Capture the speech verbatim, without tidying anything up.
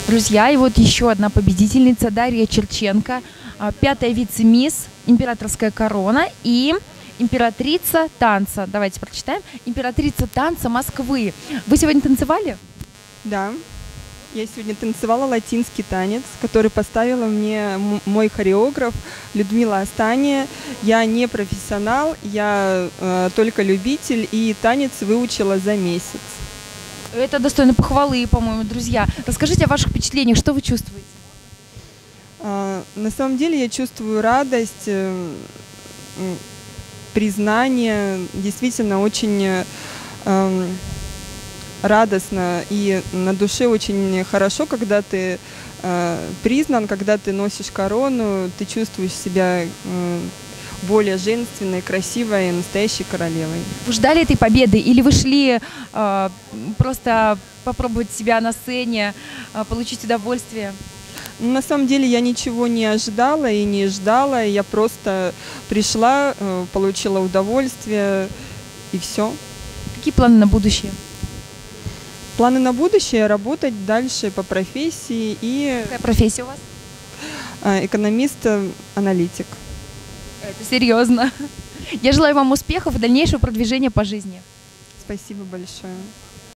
Друзья, и вот еще одна победительница Дарья Черченко, а, пятая вице-мисс, императорская корона и императрица танца. Давайте прочитаем. Императрица танца Москвы. Вы сегодня танцевали? Да, я сегодня танцевала латинский танец, который поставила мне м- мой хореограф Людмила Астания. Я не профессионал, я э, только любитель, и танец выучила за месяц. Это достойно похвалы, по-моему, друзья. Расскажите о ваших впечатлениях, что вы чувствуете? А, на самом деле я чувствую радость, э, м, признание, действительно очень э, эм, радостно и на душе очень хорошо, когда ты э, признан, когда ты носишь корону, ты чувствуешь себя э, более женственной, красивой, настоящей королевой. Вы ждали этой победы или вы шли э, просто попробовать себя на сцене, э, получить удовольствие? Ну, на самом деле я ничего не ожидала и не ждала, я просто пришла, э, получила удовольствие и все. Какие планы на будущее? Планы на будущее — работать дальше по профессии и Какая профессия у вас? э, экономист-аналитик. Это серьезно. Я желаю вам успехов и дальнейшего продвижения по жизни. Спасибо большое.